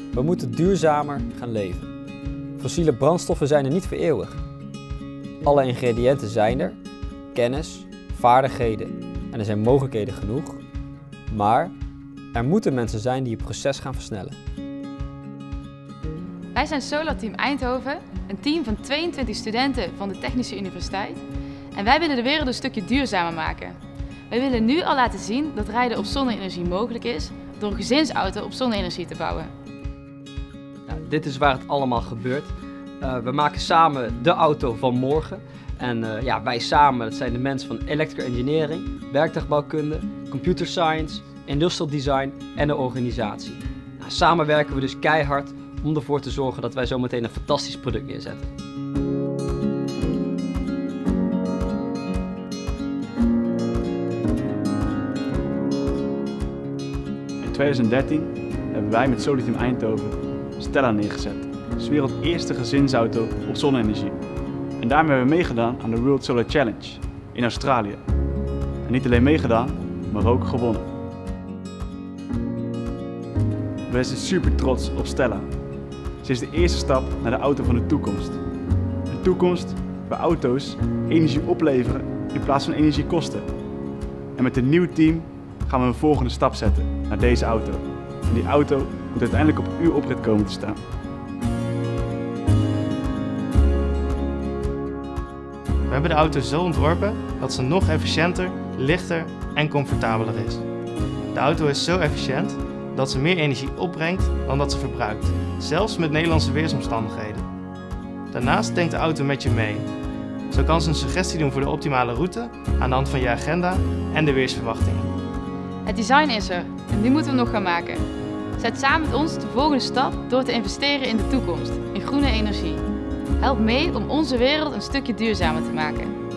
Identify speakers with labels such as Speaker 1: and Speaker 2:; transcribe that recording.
Speaker 1: We moeten duurzamer gaan leven. Fossiele brandstoffen zijn er niet voor eeuwig. Alle ingrediënten zijn er, kennis, vaardigheden en er zijn mogelijkheden genoeg. Maar er moeten mensen zijn die het proces gaan versnellen.
Speaker 2: Wij zijn Solar Team Eindhoven, een team van 22 studenten van de Technische Universiteit. En wij willen de wereld een stukje duurzamer maken. Wij willen nu al laten zien dat rijden op zonne-energie mogelijk is door een gezinsauto op zonne-energie te bouwen.
Speaker 3: Dit is waar het allemaal gebeurt. We maken samen de auto van morgen. En wij samen, dat zijn de mensen van Electrical Engineering, werktuigbouwkunde, Computer Science, Industrial Design en de organisatie. Samen werken we dus keihard om ervoor te zorgen dat wij zometeen een fantastisch product neerzetten.
Speaker 4: In 2013 hebben wij met Solar Team Eindhoven Stella neergezet. Het is de werelds eerste gezinsauto op zonne-energie. En daarmee hebben we meegedaan aan de World Solar Challenge in Australië. En niet alleen meegedaan, maar ook gewonnen. We zijn super trots op Stella. Ze is de eerste stap naar de auto van de toekomst. Een toekomst waar auto's energie opleveren in plaats van energie kosten. En met een nieuw team gaan we een volgende stap zetten naar deze auto. En die auto moet uiteindelijk op uw oprit komen te staan.
Speaker 5: We hebben de auto zo ontworpen dat ze nog efficiënter, lichter en comfortabeler is. De auto is zo efficiënt dat ze meer energie opbrengt dan dat ze verbruikt, zelfs met Nederlandse weersomstandigheden. Daarnaast denkt de auto met je mee. Zo kan ze een suggestie doen voor de optimale route aan de hand van je agenda en de weersverwachtingen.
Speaker 2: Het design is er en nu moeten we nog gaan maken. Zet samen met ons de volgende stap door te investeren in de toekomst, in groene energie. Help mee om onze wereld een stukje duurzamer te maken.